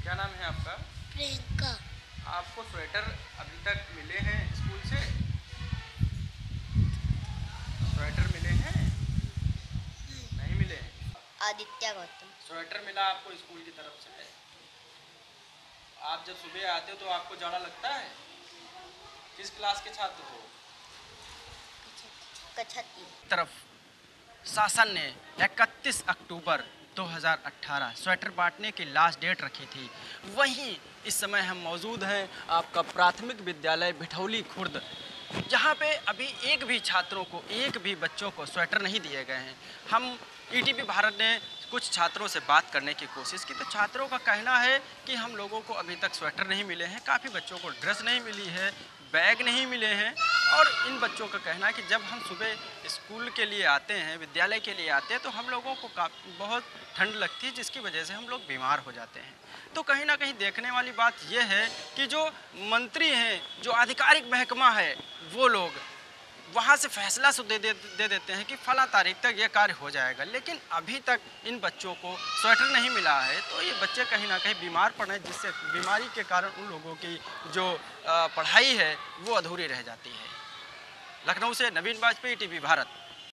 क्या नाम है आपका? प्रियंका। आपको स्वेटर अभी तक मिले हैं स्कूल से? स्वेटर मिले हैं? नहीं मिले? आदित्य गौतम। स्वेटर मिला आपको स्कूल की तरफ से? आप जब सुबह आते हो तो आपको जाड़ा लगता है? किस क्लास के छात्र हो? कछती तरफ शासन ने 31 अक्टूबर 2018 स्वेटर बांटने की लास्ट डेट रखी थी। वहीं इस समय हम मौजूद हैं आपका प्राथमिक विद्यालय भिठौली खुर्द, जहाँ पे अभी एक भी छात्रों को, एक भी बच्चों को स्वेटर नहीं दिए गए हैं। हम ईटीवी भारत ने कुछ छात्रों से बात करने की कोशिश की तो छात्रों का कहना है कि हम लोगों को अभी तक स्वेटर नहीं मिले हैं, काफ़ी बच्चों को ड्रेस नहीं मिली है, बैग नहीं मिले हैं। और इन बच्चों का कहना है कि जब हम सुबह स्कूल के लिए आते हैं, विद्यालय के लिए आते हैं, तो हम लोगों को बहुत ठंड लगती है, जिसकी वजह से हम लोग बीमार हो जाते हैं। तो कहीं ना कहीं देखने वाली बात यह है कि जो मंत्री हैं, जो आधिकारिक महकमा है, वो लोग वहाँ से फैसला दे देते हैं कि फला तारीख तक ये कार्य हो जाएगा, लेकिन अभी तक इन बच्चों को स्वेटर नहीं मिला है। तो ये बच्चे कहीं ना कहीं बीमार पड़ रहे हैं, जिससे बीमारी के कारण उन लोगों की जो पढ़ाई है वो अधूरी रह जाती है। लखनऊ से नवीन वाजपेयी, टीवी भारत।